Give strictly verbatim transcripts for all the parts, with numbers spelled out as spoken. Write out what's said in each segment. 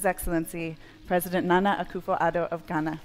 His Excellency, President Nana Akufo-Addo of Ghana.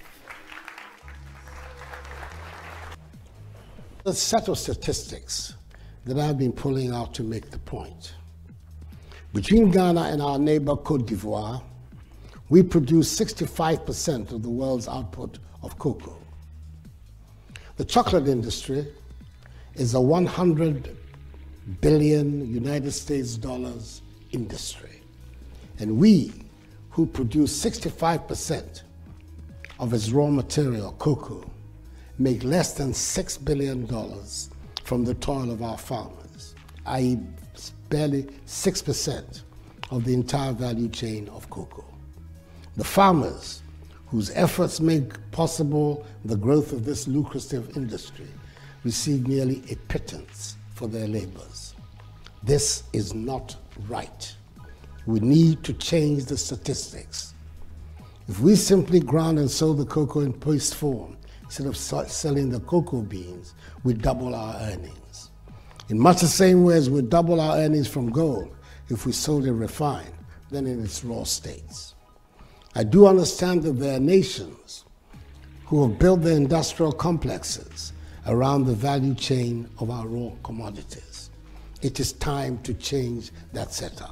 A set of statistics that I've been pulling out to make the point. Between Ghana and our neighbor Cote d'Ivoire, we produce sixty-five percent of the world's output of cocoa. The chocolate industry is a one hundred billion United States dollars industry. And we, who produce sixty-five percent of its raw material, cocoa, make less than six billion dollars from the toil of our farmers, that is barely six percent of the entire value chain of cocoa. The farmers, whose efforts make possible the growth of this lucrative industry, receive nearly a pittance for their labors. This is not right. We need to change the statistics. If we simply ground and sold the cocoa in paste form, instead of selling the cocoa beans, we double our earnings. In much the same way as we double our earnings from gold if we sold it refined than in its raw states. I do understand that there are nations who have built their industrial complexes around the value chain of our raw commodities. It is time to change that setup.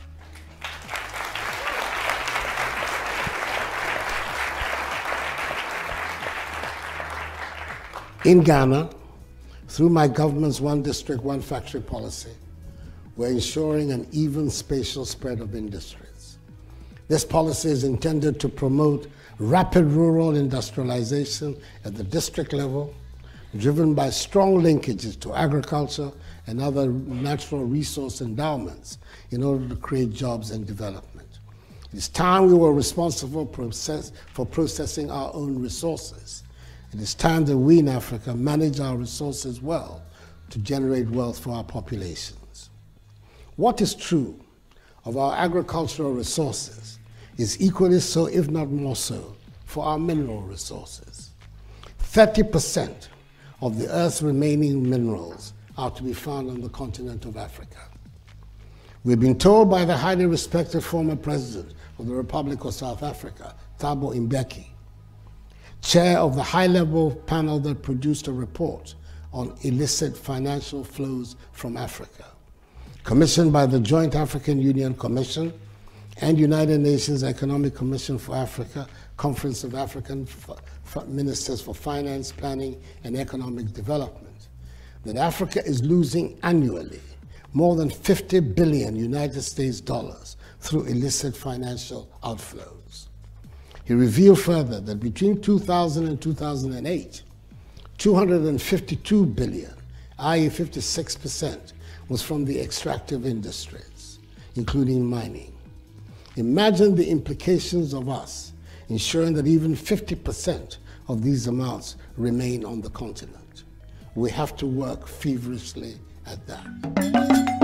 In Ghana, through my government's one district, one factory policy, we're ensuring an even spatial spread of industries. This policy is intended to promote rapid rural industrialization at the district level, driven by strong linkages to agriculture and other natural resource endowments in order to create jobs and development. It's time we were responsible process, for processing our own resources. It is time that we in Africa manage our resources well to generate wealth for our populations. What is true of our agricultural resources is equally so, if not more so, for our mineral resources. thirty percent of the Earth's remaining minerals are to be found on the continent of Africa. We've been told by the highly respected former president of the Republic of South Africa, Thabo Mbeki, chair of the high-level panel that produced a report on illicit financial flows from Africa, commissioned by the Joint African Union Commission and United Nations Economic Commission for Africa, Conference of African Ministers for Finance, Planning, and Economic Development, that Africa is losing annually more than fifty billion United States dollars through illicit financial outflows. He revealed further that between two thousand and two thousand eight, two hundred fifty-two billion, that is fifty-six percent, was from the extractive industries, including mining. Imagine the implications of us ensuring that even fifty percent of these amounts remain on the continent. We have to work feverishly at that.